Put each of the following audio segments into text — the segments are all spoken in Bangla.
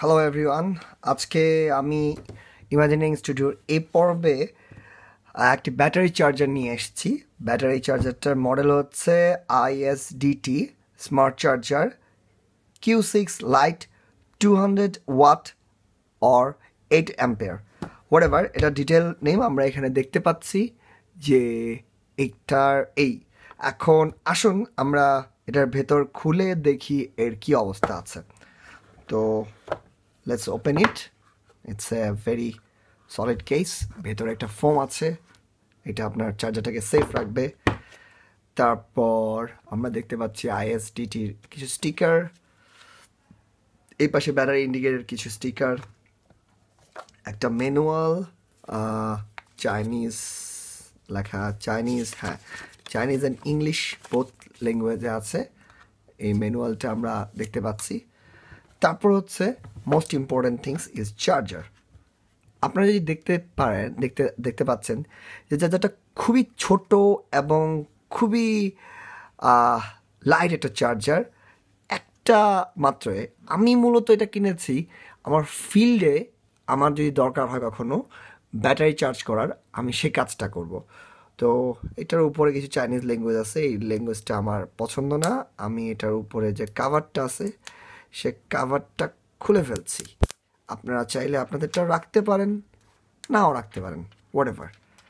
হ্যালো এভরিওয়ান, আজকে আমি ইমাজিনিং স্টুডিওর এই পর্বে একটি ব্যাটারি চার্জার নিয়ে এসেছি। ব্যাটারি চার্জারটার মডেল হচ্ছে ISDT smart charger Q6 light 200 watt or 8 ampere whatever. এটা ডিটেল নেম আমরা এখানে দেখতে পাচ্ছি যে এইটার এখন আসুন আমরা এটার ভেতর খুলে দেখি এর কি অবস্থা আছে। তো let's open it. It's a very solid case. ভেতরে একটা ফোম আছে, এটা আপনার চার্জারটাকে সেফ রাখবে। তারপর আমরা দেখতে পাচ্ছি ISDTর কিছু স্টিকার, এই পাশে ব্যাটারি ইন্ডিকেটর কিছু স্টিকার, একটা ম্যানুয়াল, চাইনিজ লেখা, চাইনিজ, হ্যাঁ চাইনিজ অ্যান্ড ইংলিশ বোথ ল্যাঙ্গুয়েজে আছে। এই ম্যানুয়ালটা আমরা দেখতে পাচ্ছি। তারপর হচ্ছে most important things is charger. আপনারা যদি দেখতে পাচ্ছেন যে চার্জারটা খুবই ছোট এবং খুবই লাইট একটা চার্জার, একটা মাত্রই। আমি মূলত এটা কিনেছি আমার ফিল্ডে, আমার যদি দরকার হয় কখনো ব্যাটারি চার্জ করার, আমি সে কাজটা করব। তো এটার উপরে কিছু চাইনিজ ল্যাঙ্গুয়েজ আছে, এই ল্যাঙ্গুয়েজটা আমার পছন্দ না। আমি এটার উপরে যে কাভারটা আছে সে কাভারটা খুলে ফেলছি। আপনারা চাইলে আপনাদেরটাও রাখতে পারেন, নাও রাখতে পারেন, হোয়াটএভার।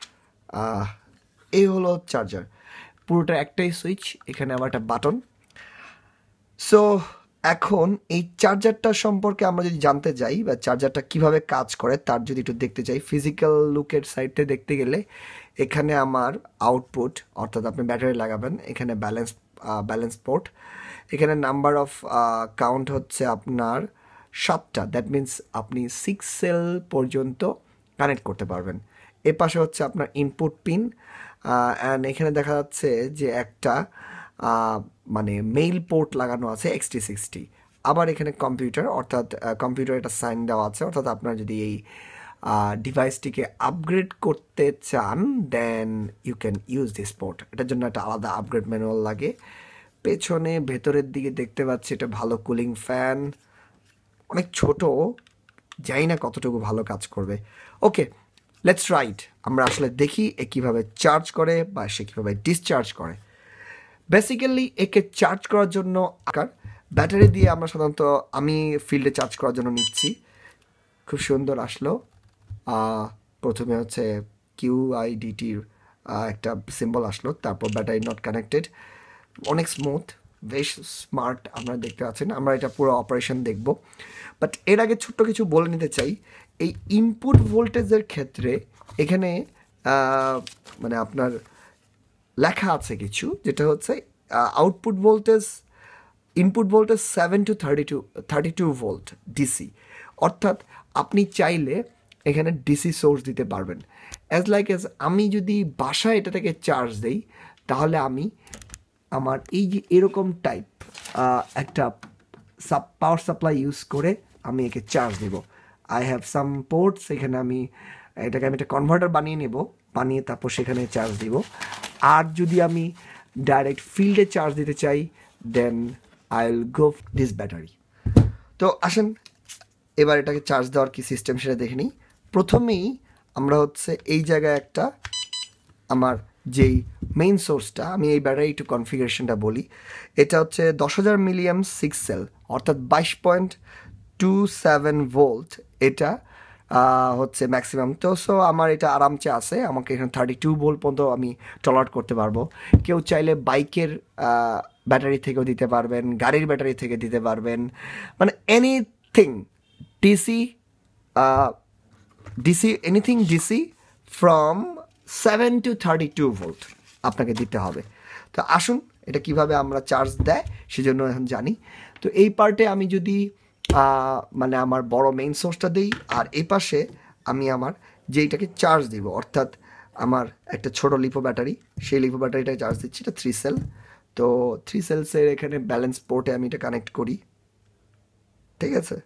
এই হলো চার্জার, পুরোটা একটাই সুইচ, এখানে আবার একটা বাটন। সো এখন এই চার্জারটা সম্পর্কে আমরা যদি জানতে যাই বা চার্জারটা কিভাবে কাজ করে তার যদি একটু দেখতে চাই, ফিজিক্যাল লুকের সাইডে দেখতে গেলে এখানে আমার আউটপুট, অর্থাৎ আপনি ব্যাটারি লাগাবেন, এখানে ব্যালেন্স পোর্ট, এখানে নাম্বার অফ কাউন্ট হচ্ছে আপনার 7টা, দ্যাট মিন্স আপনি 6 সেল পর্যন্ত কানেক্ট করতে পারবেন। এ পাশে হচ্ছে আপনার ইনপুট পিন, অ্যান্ড এখানে দেখা যাচ্ছে যে একটা মানে মেইল পোর্ট লাগানো আছে XT60। আবার এখানে কম্পিউটার, অর্থাৎ কম্পিউটার একটা সাইন দেওয়া আছে, অর্থাৎ আপনার যদি এই ডিভাইসটিকে আপগ্রেড করতে চান then you can use this port. এটার জন্য একটা আলাদা আপগ্রেড ম্যানুয়াল লাগে। পেছনে ভেতরের দিকে দেখতে পাচ্ছি এটা ভালো কুলিং ফ্যান, অনেক ছোট, জানি না কতটুকু ভালো কাজ করবে। ওকে, লেটস রাইট, আমরা আসলে দেখি এ কীভাবে চার্জ করে বা সে কীভাবে ডিসচার্জ করে। বেসিক্যালি একে চার্জ করার জন্য ব্যাটারি দিয়ে আমরা সাধারণত আমি ফিল্ডে চার্জ করার জন্য নিচ্ছি। খুব সুন্দর আসলো, প্রথমে হচ্ছে QIDTর একটা সিম্বল আসলো, তারপর ব্যাটারি নট কানেক্টেড, অনেক স্মুথ, বেশ স্মার্ট। আপনারা দেখতে পাচ্ছেন, আমরা এটা পুরো অপারেশন দেখব। বাট এর আগে ছোট্ট কিছু বলে নিতে চাই। এই ইনপুট ভোল্টেজের ক্ষেত্রে এখানে মানে আপনার লেখা আছে কিছু, যেটা হচ্ছে output voltage, input voltage 7 to 32 volt DC, অর্থাৎ আপনি চাইলে এখানে ডিসি সোর্স দিতে পারবেন। অ্যাজ আমি যদি বাসায় এটা থেকে চার্জ দেই, তাহলে আমি আমার এই যে এরকম টাইপ একটা পাওয়ার সাপ্লাই ইউজ করে আমি একে চার্জ দেব। আই হ্যাভ সাম পোর্টস, এখানে আমি এটাকে একটা কনভার্টার বানিয়ে নেব, বানিয়ে তারপর সেখানে চার্জ দিব। আর যদি আমি ডাইরেক্ট ফিল্ডে চার্জ দিতে চাই then I will go this battery. তো আসেন এবার এটাকে চার্জ দেওয়ার কি সিস্টেম সেটা দেখে নিই। প্রথমেই আমরা হচ্ছে এই জায়গায় একটা আমার যেই মেইন সোর্সটা, আমি এই ব্যাটারি একটু কনফিগারেশনটা বলি। এটা হচ্ছে 10,000 মিলিয়াম 6 সেল, অর্থাৎ 22.27 ভোল্ট। এটা হচ্ছে ম্যাক্সিমাম। তো সো আমার এটা আরামসে আছে, আমাকে এখানে 32 ভোল্ট পর্যন্ত আমি টলারেট করতে পারবো। কেউ চাইলে বাইকের ব্যাটারি থেকেও দিতে পারবেন, গাড়ির ব্যাটারি থেকে দিতে পারবেন, মানে anything DC, anything DC from 7 to 32 volt আপনাকে দিতে হবে। তো আসুন এটা কিভাবে আমরা চার্জ দেয় সেজন্য এখন জানি। তো এই পার্টে আমি যদি মানে আমার বড় মেইন সোর্সটা দিই, আর এই পাশে আমি আমার যেইটাকে চার্জ দিব, অর্থাৎ আমার একটা ছোট লিপো ব্যাটারি, সেই লিপো ব্যাটারিটাকে চার্জ দিচ্ছি। এটা 3 সেল। তো 3 সেলসের এখানে ব্যালেন্স পোর্টে আমি এটা কানেক্ট করি, ঠিক আছে।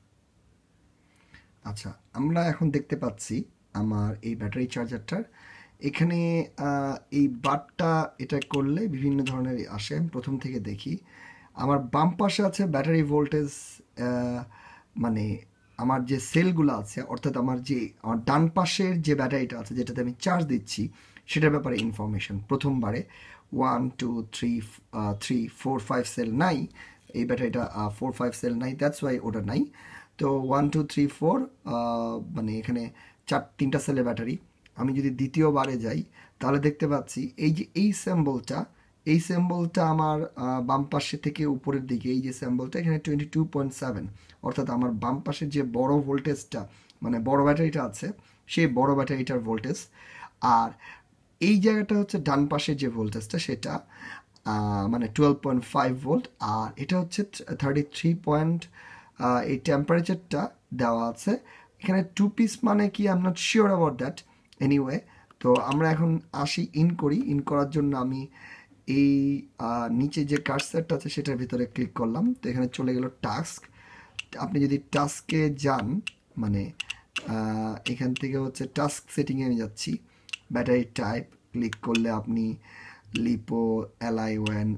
আচ্ছা, আমরা এখন দেখতে পাচ্ছি আমার এই ব্যাটারি চার্জারটার এখানে এই বারটা এটা করলে বিভিন্ন ধরনের আসে। আমি প্রথম থেকে দেখি। আমার বাম পাশে আছে ব্যাটারি ভোল্টেজ, মানে আমার যে সেলগুলো আছে, অর্থাৎ আমার ডান পাশের যে ব্যাটারিটা আছে যেটাতে আমি চার্জ দিচ্ছি সেটার ব্যাপারে ইনফরমেশন প্রথমবারে 1 2 3 4 5 সেল নাই। এই ব্যাটারিটা 4 5 সেল নাই, দ্যাটস ওয়াই ওটা নাই। তো 1 2 3 4 মানে এখানে তিনটা সেলের ব্যাটারি। আমি যদি দ্বিতীয়বারে যাই তাহলে দেখতে পাচ্ছি এই যে এই সিম্বলটা আমার বাম পাশে থেকে উপরের দিকে, এই যে সিম্বলটা এখানে 22.7, অর্থাৎ আমার বাম পাশের যে বড় ভোল্টেজটা মানে বড় ব্যাটারিটা আছে সেই বড় ব্যাটারিটার ভোল্টেজ। আর এই জায়গাটা হচ্ছে ডান পাশের যে ভোল্টেজটা সেটা মানে 12.5 ভোল্ট, আর এটা হচ্ছে 33 পয়েন্ট। এই টেম্পারেচারটা দেওয়া আছে এখানে 2 পিস, মানে কি I am not sure about that. Anyway, তো আমরা এখন আসি ইন করার জন্য আমি এই নিচে যে কার্সারটা আছে সেটার ভিতরে ক্লিক করলাম। তো এখানে চলে গেল টাস্ক। আপনি যদি টাস্কে যান, মানে এখান থেকে হচ্ছে টাস্ক সেটিংয়ে আমি যাচ্ছি, ব্যাটারি টাইপ ক্লিক করলে আপনি lipo, LiON,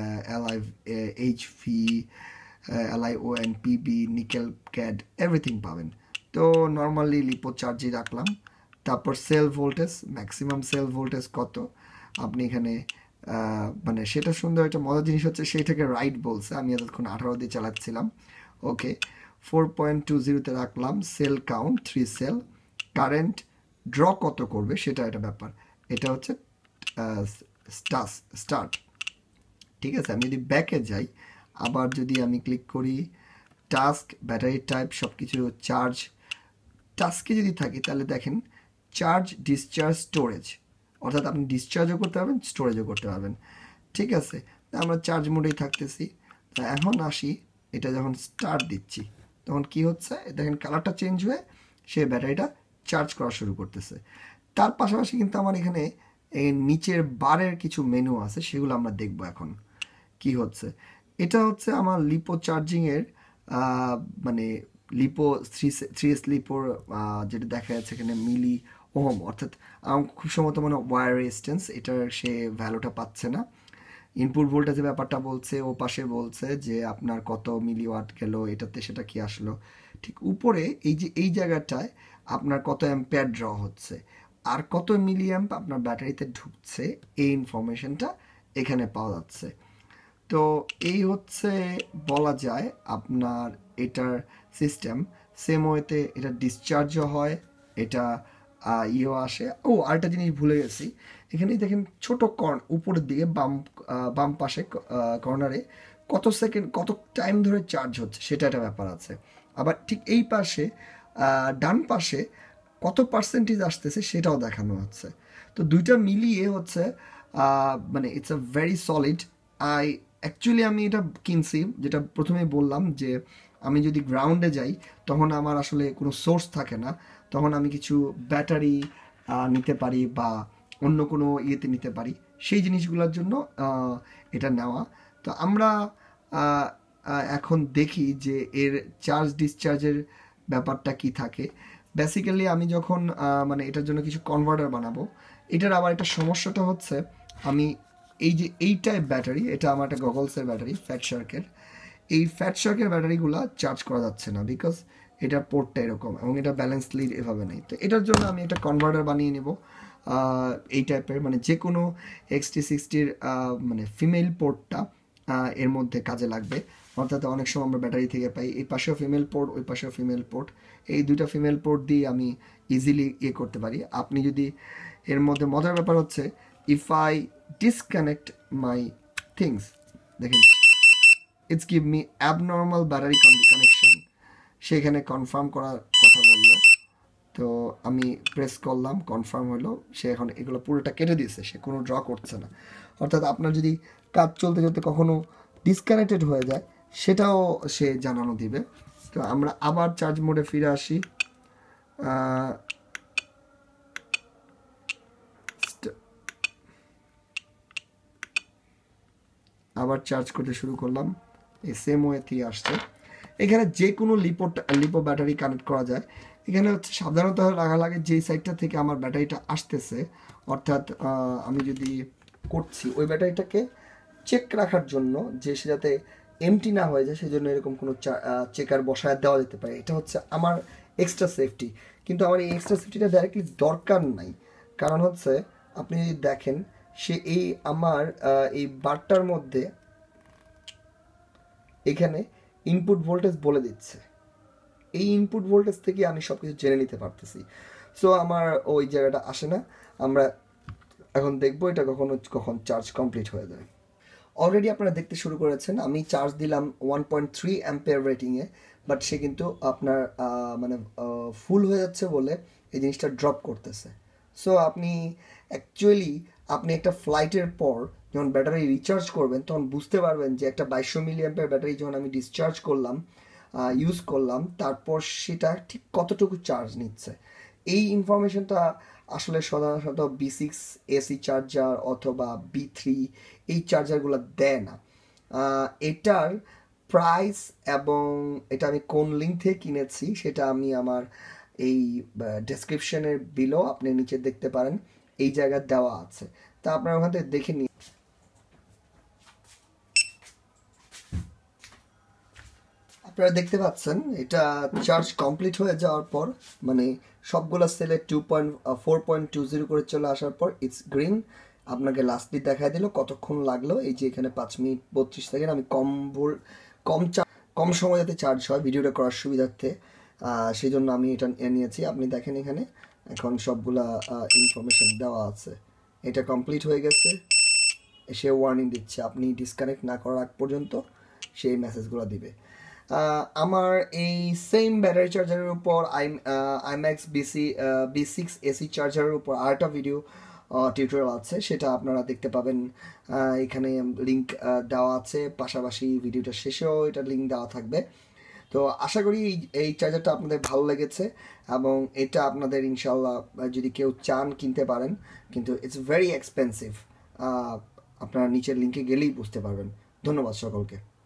HV, LiON, PB, nickel cad everything পাবেন। তো নর্মালি লিপো চার্জই রাখলাম। তারপর cell voltage, maximum cell voltage কত আপনি এখানে মানে সেটা সুন্দর একটা মজার জিনিস হচ্ছে সেইটাকে রাইট বলছে, আমি এতক্ষণ 18 দিয়ে চালাচ্ছিলাম। ওকে, 4.20-তে রাখলাম। Cell count 3 cell. Current draw কত করবে সেটা একটা ব্যাপার, এটা হচ্ছে স্টার্ট। ঠিক আছে, আমি যদি ব্যাকে যাই, আবার যদি আমি ক্লিক করি টাস্ক, ব্যাটারি টাইপ সব কিছু চার্জ, টাস্কে যদি থাকি তাহলে দেখেন চার্জ, ডিসচার্জ, স্টোরেজ, অর্থাৎ আপনি ডিসচার্জও করতে পারবেন, স্টোরেজও করতে পারবেন। ঠিক আছে, আমরা চার্জ মোডেই থাকতেছি। তো এখন আসি, এটা যখন স্টার্ট দিচ্ছি তখন কি হচ্ছে দেখেন, কালারটা চেঞ্জ হয়ে সে ব্যাটারিটা চার্জ করা শুরু করতেছে। তার পাশাপাশি কিন্তু আমার এখানে এই নিচের বারের কিছু মেনু আছে, সেগুলো আমরা দেখব এখন কি হচ্ছে। এটা হচ্ছে আমার লিপো চার্জিংয়ের মানে লিপো 3S লিপোর যেটা দেখা যাচ্ছে এখানে মিলি ওহম, অর্থাৎ খুব সম্ভবত মানে ওয়্যার রেজিস্ট্যান্স, এটার সে ভ্যালুটা পাচ্ছে না। ইনপুট ভোল্টেজের ব্যাপারটা বলছে, ও পাশে বলছে যে আপনার কত মিলিওয়াট গেল, এটাতে সেটা কি আসলো। ঠিক উপরে এই যে এই জায়গাটায় আপনার কত অ্যাম্পিয়ার ড্র হচ্ছে আর কত মিলি অ্যাম্প আপনার ব্যাটারিতে ঢুকছে, এই ইনফরমেশনটা এখানে পাওয়া যাচ্ছে। তো এই হচ্ছে বলা যায় আপনার এটার সিস্টেম। সেম ওয়েতে এটা ডিসচার্জও হয়, এটা ইয়েও আসে। ও আরেকটা জিনিস ভুলে গেছি, এখানে দেখেন ছোট উপরের দিকে বাম পাশে কর্নারে কত সেকেন্ড কত টাইম ধরে চার্জ হচ্ছে সেটা একটা ব্যাপার আছে। আবার ঠিক এই পাশে ডান পাশে কত পার্সেন্টেজ আসতেছে সেটাও দেখানো হচ্ছে। তো দুইটা মিলিয়ে হচ্ছে মানে it's a very solid. Actually আমি এটা কিনছি, যেটা প্রথমে বললাম যে আমি যদি গ্রাউন্ডে যাই তখন আমার আসলে কোনো সোর্স থাকে না, তখন আমি কিছু ব্যাটারি নিতে পারি বা অন্য কোনো ইয়েতে নিতে পারি, সেই জিনিসগুলোর জন্য এটা নেওয়া। তো আমরা এখন দেখি যে এর চার্জ ডিসচার্জের ব্যাপারটা কি থাকে। বেসিক্যালি আমি যখন মানে এটার জন্য কিছু কনভার্টার বানাবো, এটার আবার একটা সমস্যাটা হচ্ছে আমি এই যে এই টাইপ ব্যাটারি, এটা আমার একটা গগলসের ব্যাটারি ফ্যাট শার্কের, এই ফ্যাট শার্কের ব্যাটারিগুলো চার্জ করা যাচ্ছে না বিকজ এটার পোর্টটা এরকম এবং এটা ব্যালেন্স লিড এভাবে নেই। তো এটার জন্য আমি একটা কনভার্টার বানিয়ে নেব এই টাইপের, মানে যে কোনো XT60-র মানে ফিমেল পোর্টটা এর মধ্যে কাজে লাগবে। অর্থাৎ অনেক সময় আমরা ব্যাটারি থেকে পাই এই পাশেও ফিমেল পোর্ট, ওই পাশেও ফিমেল পোর্ট, এই দুইটা ফিমেল পোর্ট দিয়ে আমি ইজিলি ইয়ে করতে পারি। আপনি যদি এর মধ্যে মজার ব্যাপার হচ্ছে, if I disconnect my things, দেখেন it's give me abnormal battery connection, সেখানে কনফার্ম করার কথা বললো। তো আমি প্রেস করলাম, কনফার্ম হলো, সে এখন এগুলো পুরোটা কেটে দিয়েছে, সে কোনো ড্র করছে না। অর্থাৎ আপনার যদি কাজ চলতে চলতে কখনো ডিসকানেক্টেড হয়ে যায় সেটাও সে জানানো দিবে। তো আমরা আবার চার্জ মোডে ফিরে আসি। আবার চার্জ করতে শুরু করলাম, এই সেম ওয়েতেই আসছে। এখানে যে কোনো লিপো ব্যাটারি কানেক্ট করা যায়। এখানে হচ্ছে সাধারণত লাগা লাগে যেই সাইডটা থেকে আমার ব্যাটারিটা আসতেছে, অর্থাৎ আমি যদি করছি ওই ব্যাটারিটাকে চেক রাখার জন্য যে সে যাতে এমটি না হয়ে যায়, সেই জন্য এরকম কোনো চেকার বসায় দেওয়া যেতে পারে। এটা হচ্ছে আমার এক্সট্রা সেফটি, কিন্তু আমার এই এক্সট্রা সেফটিটা ডাইরেক্টলি দরকার নাই। কারণ হচ্ছে আপনি যদি দেখেন সে এই আমার এই বারটার মধ্যে এখানে ইনপুট ভোল্টেজ বলে দিচ্ছে, এই ইনপুট ভোল্টেজ থেকে আমি সব কিছু জেনে নিতে পারতেছি। সো আমার ওই জায়গাটা আসে না। আমরা এখন দেখবো এটা কখন চার্জ কমপ্লিট হয়ে যায়। অলরেডি আপনারা দেখতে শুরু করেছেন, আমি চার্জ দিলাম 1.3 অ্যাম্পিয়ার রেটিংয়ে, বাট সে কিন্তু আপনার মানে ফুল হয়ে যাচ্ছে বলে এই জিনিসটা ড্রপ করতেছে। সো আপনি অ্যাকচুয়ালি আপনি একটা ফ্লাইটের পর যখন ব্যাটারি রিচার্জ করবেন তখন বুঝতে পারবেন যে একটা 2200 মিলি অ্যাম্পিয়ার ব্যাটারি যখন আমি ডিসচার্জ করলাম, ইউজ করলাম, তারপর সেটা ঠিক কতটুকু চার্জ নিচ্ছে। এই ইনফরমেশনটা আসলে সাধারণত B6 এসি চার্জার অথবা B3 এই চার্জারগুলো দেয় না। এটার প্রাইস এবং এটা আমি কোন লিঙ্ক থেকে কিনেছি সেটা আমি আমার এই ডেসক্রিপশনের বিলো আপনি নিচে দেখতে পারেন, এই জায়গায় দেওয়া আছে, তা আপনারা ওখান থেকে দেখে নিন। আপনারা দেখতে পাচ্ছেন এটা চার্জ কমপ্লিট হয়ে যাওয়ার পর, মানে সবগুলো সেলে 4.20 করে চলে আসার পর ইটস গ্রিন। আপনাকে লাস্টলি দেখাই দিল কতক্ষণ লাগলো। এই যে এখানে 5 মিনিট 32 সেকেন্ড। আমি কম সময় যাতে চার্জ হয় ভিডিওটা করার সুবিধার্থে সেই জন্য আমি এটা নিয়েছি। আপনি দেখেন এখানে এখন সবগুলা ইনফরমেশন দেওয়া আছে। এটা কমপ্লিট হয়ে গেছে, সে ওয়ার্নিং দিচ্ছে আপনি ডিসকানেক্ট না করার আগ পর্যন্ত সেই মেসেজগুলো দিবে। আমার এই সেম ব্যাটারি চার্জারের উপর আইম্যাক্স B6 এসি চার্জারের উপর আরেকটা ভিডিও টিউটোরিয়াল আছে, সেটা আপনারা দেখতে পাবেন। এখানে লিঙ্ক দেওয়া আছে, পাশাপাশি ভিডিওটা শেষেও এটা লিঙ্ক দেওয়া থাকবে। তো আশা করি এই চার্জারটা আপনাদের ভালো লেগেছে এবং এটা আপনাদের ইনশাল্লাহ যদি কেউ চান কিনতে পারেন, কিন্তু ইটস ভেরি এক্সপেন্সিভ। আপনারা নিচের লিঙ্কে গেলেই বুঝতে পারবেন। ধন্যবাদ সকলকে।